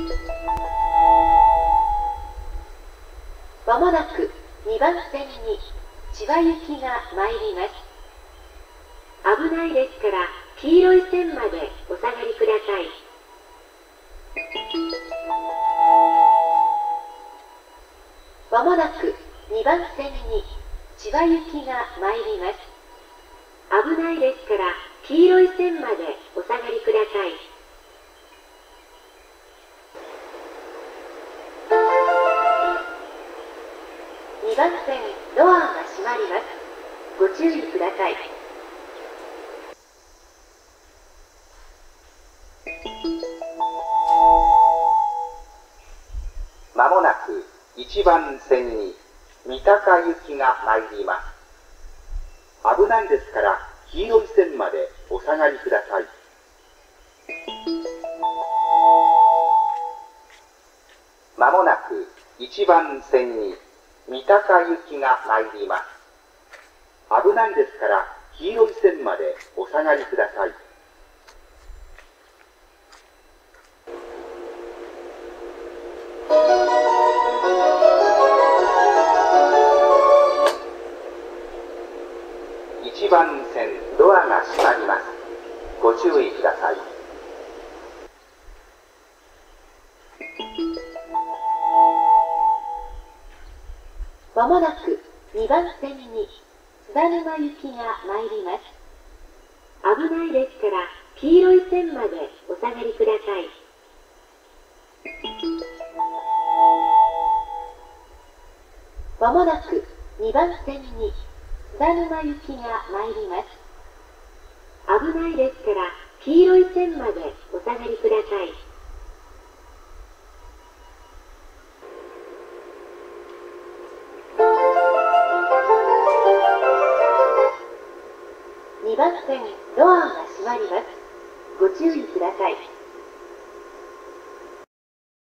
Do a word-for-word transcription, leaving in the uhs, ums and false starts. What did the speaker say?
まもなくにばん線に千葉行きが参ります。危ないですから黄色い線までお下がりください。まもなくにばん線に千葉行きが参ります。危ないですから黄色い線までお下がりください。にばん線ドアが閉まります。ご注意ください。 まもなくいちばん線に三鷹行きが参ります。危ないですから黄色い線までお下がりください。まもなくいちばん線に三鷹行きが参ります。危ないですから黄色い線までお下がりください。いちばん線ドアが閉まります。ご注意ください。 まもなくにばん線に津田沼行きが参ります。危ないですから黄色い線までお下がりください。まもなくにばん線に津田沼行きが参ります。危ないですから黄色い線までお下がりください。にばん線ドアが閉まります。ご注意ください。